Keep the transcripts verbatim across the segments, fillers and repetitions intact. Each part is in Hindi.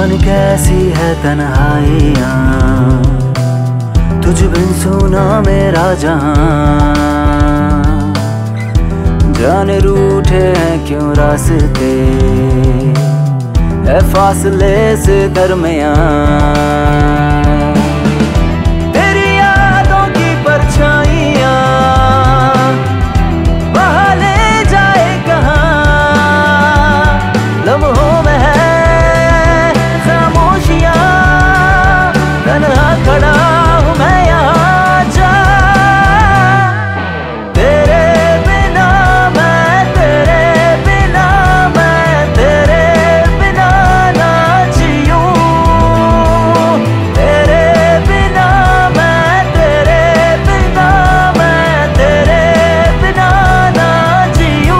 जान कैसी है तन्हाइयाँ, तुझ बिन सुना मेरा जहां। जाने रूठे हैं क्यों रास्ते, है फासले से दरमियां। तेरी यादों की परछाइयाँ बहा ले जाए कहाँ, लम्हों में है खामोशियाँ, तन्हा खड़ा हूँ मैं यहाँ जा। तेरे बिना मैं, तेरे बिना मैं, तेरे बिना ना जियूं। तेरे बिना मैं, तेरे बिना मैं, तेरे बिना ना जियूं।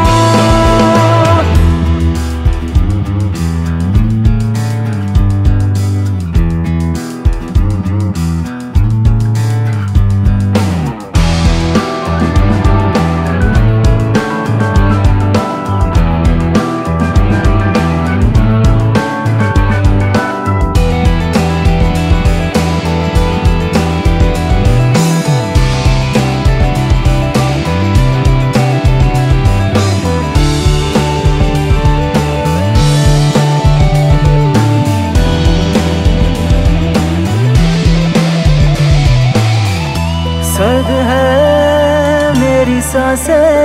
सर्द है मेरी सांसें,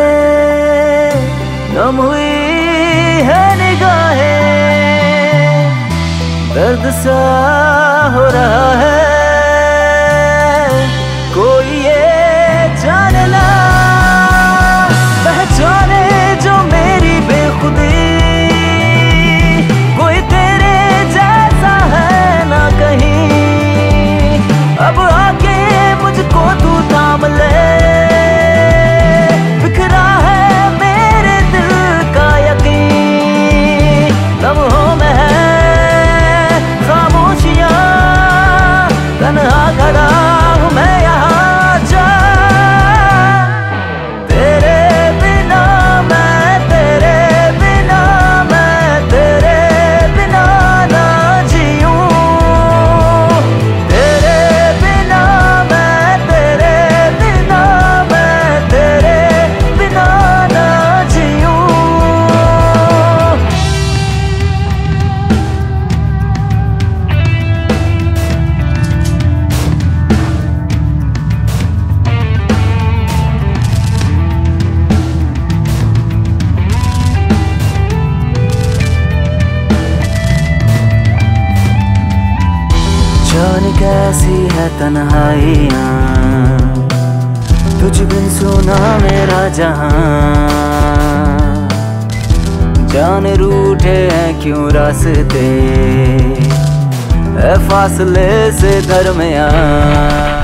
नम हुई है निगाहें, दर्द सा हो रहा है कोई ये जाने ना। पहचाने जो मेरी बेखुदी, कोई तेरे जैसा है ना कहीं। अब आके मुझको तू थाम ले, बिखरा है मेरे दिल का यकीन। लम्हों में है खामोशियाँ, तन्हा खड़ा हूँ मैं यहाँ जा। तेरे बिना मैं, तेरे बिना मैं, तेरे बिना ना जियूं। तेरे बिना मैं, तेरे बिना मैं, तेरे बिना ना जियूं। जान कैसी है तन्हाइयाँ, तुझ बिन सुना मेरा जहां। जान रूठे हैं क्यों रास्ते, है फासले से दरमियां।